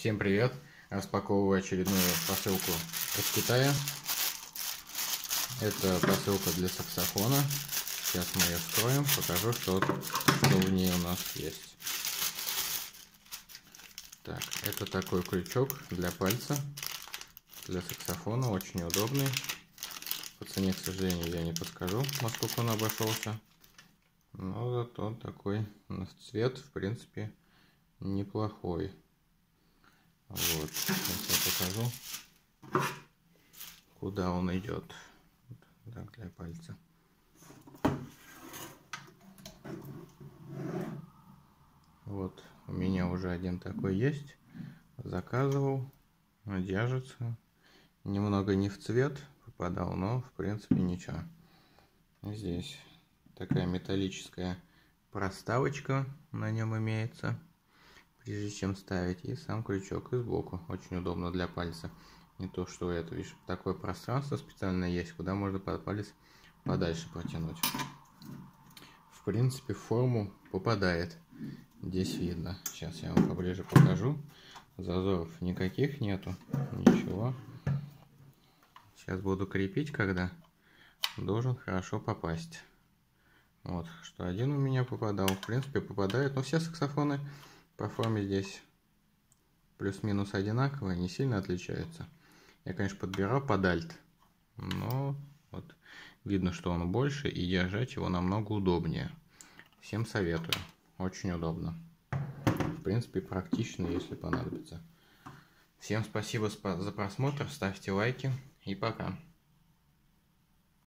Всем привет! Распаковываю очередную посылку из Китая. Это посылка для саксофона. Сейчас мы ее вскроем, покажу, что в ней у нас есть. Так, это такой крючок для пальца, для саксофона, очень удобный. По цене, к сожалению, я не подскажу, насколько он обошелся. Но зато такой у нас цвет, в принципе, неплохой. Вот, сейчас я покажу, куда он идет. Так, для пальца. Вот, у меня уже один такой есть. Заказывал, держится. Немного не в цвет попадал, но в принципе ничего. Здесь такая металлическая проставочка на нем имеется, прежде чем ставить, и сам крючок, и сбоку. Очень удобно для пальца. Не то, что это, видишь, такое пространство специально есть, куда можно под палец подальше протянуть. В принципе, в форму попадает. Здесь видно. Сейчас я вам поближе покажу. Зазоров никаких нету. Ничего. Сейчас буду крепить, когда должен хорошо попасть. Вот, что один у меня попадал. В принципе, попадает. Но все саксофоны по форме здесь плюс-минус одинаковые, не сильно отличаются. Я, конечно, подбирал под альт, но вот видно, что он больше, и держать его намного удобнее. Всем советую. Очень удобно. В принципе, практично, если понадобится. Всем спасибо за просмотр, ставьте лайки и пока.